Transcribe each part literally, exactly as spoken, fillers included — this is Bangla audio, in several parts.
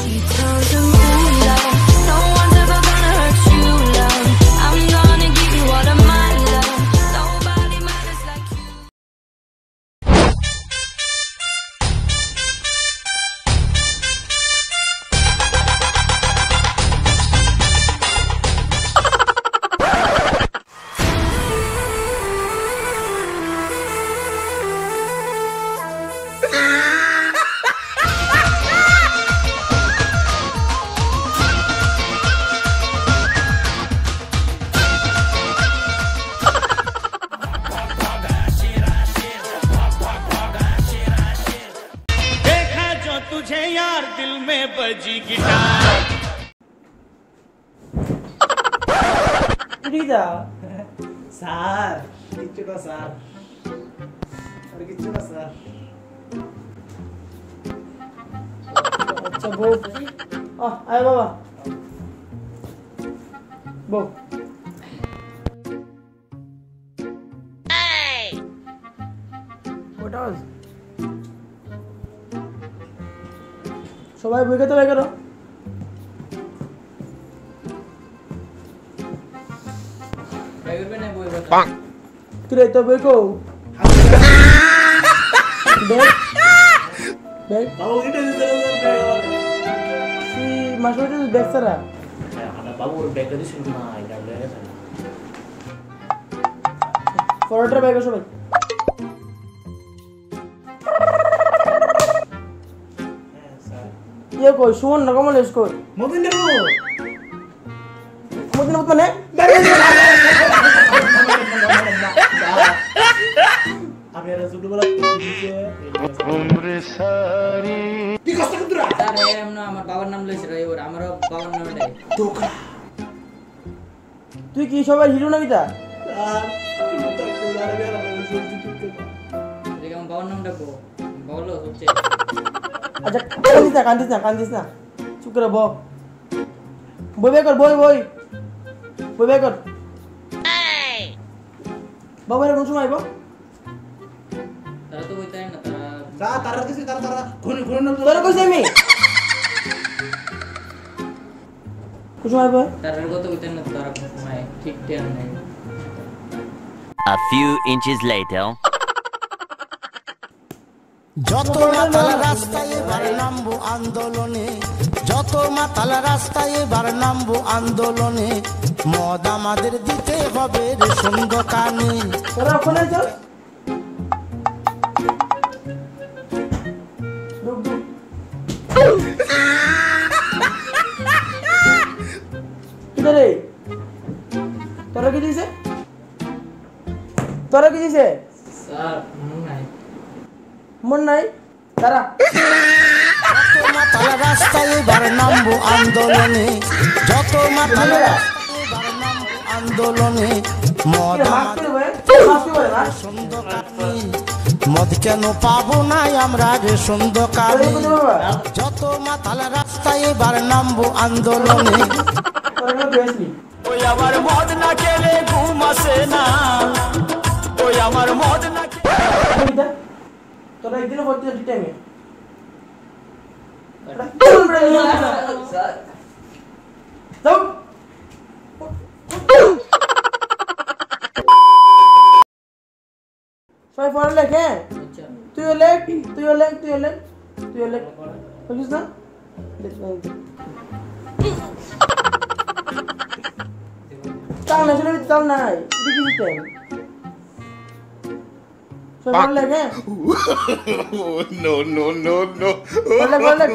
He tells him, ooh, love, no one's ever gonna hurt you, love. I'm gonna give you all of my love. Nobody matters like you. तुझे यार दिल में बजी guitar Rida sar kichu na sar ar kichu na sar acha bo ah ay baba bo hey what else সবাই বই খেতে বই করো বই করবে না বই বই কিরে তো বই কো দেখ দেখ বাবু এটা দিতে সি মাসুরে দেখ সারা আনা বাবু ব্যাগ দিছ না এটা লাগে না ফরওয়ার্ডার ব্যাগ সবাই ये कोई सुमन ना कमल इसको मोदिन देखो मोदिन मत मने आप यार सुडू वाला उम्र सारी কি কষ্ট করতরা স্যার এ আমরা আমার বাবার নাম লইছে রে ওর আমারও বাবার নাম এটাই তোকা তুই কি সবাই হিরো নাকি তা স্যার আমি তো একটা জায়গা আর আমি শুনছি তুই দেখো আমার বাবার নামটা কো বলো হচ্ছে আচ্ছা কান্দিস না কান্দিস না কান্দিস না চুপ করে বল বই বের কর বই বই বই বের কর বাবা এর কোন সময় আইবো তারা তো বইতাই না তারা যা তারা কিছু তারা তারা ঘুরে ঘুরে না তোরা কইছ আমি কোন সময় আইবো তারা কত বইতাই না তারা কোন সময় ঠিক টাইম নাই A few inches later যত মাতাল রাস্তায় এবার নামবো আন্দোলনে যত মাতাল রাস্তায় এবার নামবো আন্দোলনে মদ আমাদের দিতে হবে রেশন দোকানে তোরা ওখানে চল কিরে তোরা কি দিছে তোরা কি দিছে স্যার মন নাই মন নাই তারা যত মাতাল রাস্তায় এবার নামবো আন্দোলনে যত মাতাল রাস্তায় এবার নামবো আন্দোলনে মদ আমাদের রেশন দোকানে মদ কেন পাবো না আমরা রেশন দোকানে যত মাতাল রাস্তায় এবার নামবো আন্দোলনে ওই আমার মদ না খেলে ঘুম আসে না ওই আমার মদ না তোরা একদিনও ভর্তি হচ্ছি টাইমে সবাই পড়া লেখ হ্যাঁ তুইও লেখ তুইও লেখ তুইও লেখ তুইও লেখ বুঝিস না চাল না শুনে চাল নাই দেখিস টাইম সবাই পড়া লেখ হ্যাঁ no no no no পড়া পড়া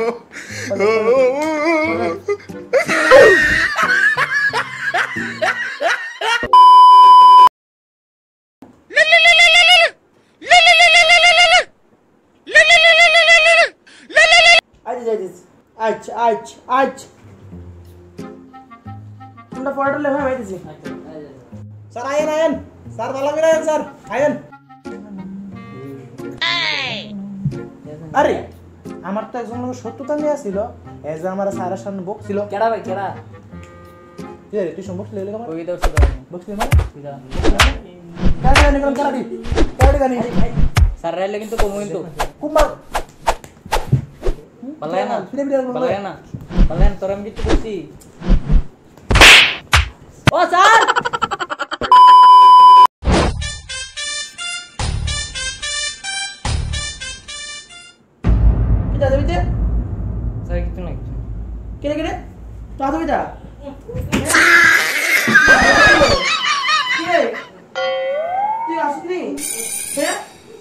আচ্ছা আচ্ছা আচ্ছা তোমরা পড়াটা লেখা হইতেছে স্যার আয়েন আয়েন স্যার ভালো করে আয়েন স্যার আয়েন আরে আমার তো একজন লোক সত্যতা নিয়ে আসছিল এই যে আমার স্যারের সামনে বক ছিল কেডা ভাই কেডা এ তুই সম্ভব ছিল লেখা আমার ওই দাও ছিল বক ছিল মানে কেডা জানি কোন কেডা দি কেডা জানি স্যার রাইলে কিন্তু কম কিন্তু কুমার পালায় না ফিরে ফিরে পালায় না পালায় তোর আমি কিছু করছি ও স্যার কি দাদা বিতে স্যার কিছু না কিছু কেনে কেনে তো দাদা বিতা কি রে তুই আসনি হ্যাঁ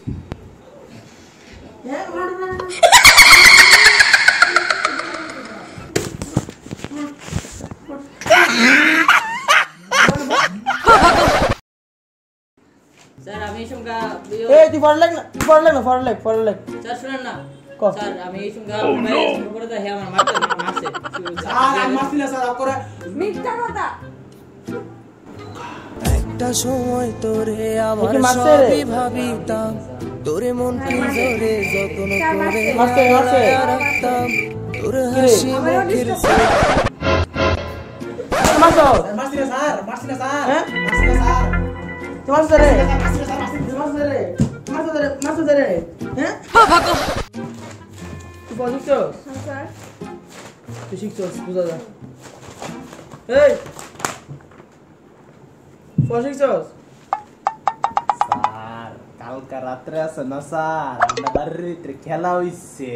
হ্যাঁ স্যার আমি এই সংখ্যা এই তুই ফর লাগ না তুই ফর লাগ না ফর লাগ ফর লাগ স্যার শুনেন না ক স্যার আমি এই সংখ্যা ভাই সংখ্যা করে দা হে আমার মারতে মারছে আর আর মারছি না স্যার আপরে মিথ্যা কথা একটা সময় তোরে আমার কি মারছে রে? সবই ভাবিতাম তোরে মন পিঞ্জরে যত্ন করে মারছে মারছে রাখতাম তোর হাসি মুখের মারছো মারছি না স্যার মারছি না স্যার হ্যাঁ মারছি না স্যার তুই মারছো রে মারছি না স্যার মারছি তুই মারছো রে মারছো রে মারছো রে হ্যাঁ তুই বুঝছো স্যার তুই শিখছস বুঝা যা এই কো শিখছস স্যার কালকা রাত্রে আছে না স্যার আমরা বাড়ির ভিতরে খেলা হইছে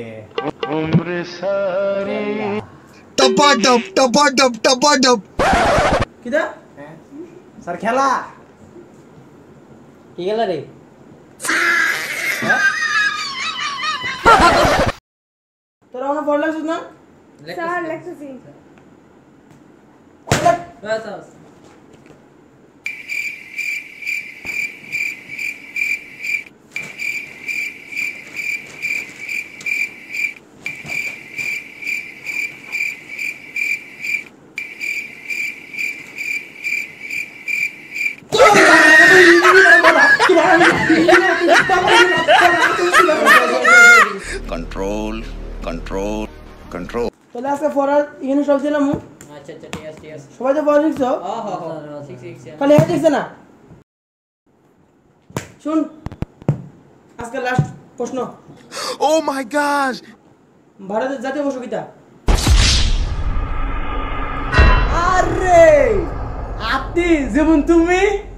Tapadum, tapadum, tapadum. কিদা হ্যাঁ স্যার খেলা কি গেল রে তোরা ওনা পড় লাগছিস না স্যার লেখতেছি বাস বাস Control, control, control. তাহলে আজকে পড়ার এখানে সব দিলাম আচ্ছা আচ্ছা ঠিক আছে ঠিক আছে সবাই তো পড়া শিখছো ও হো হো ঠিক ঠিক ঠিক খালি হ্যাঁ শিখছে না শুন আজকে লাস্ট প্রশ্ন Oh my gosh! ভারতের জাতীয় পশু কিটা আরে আপনি যেমন তুমি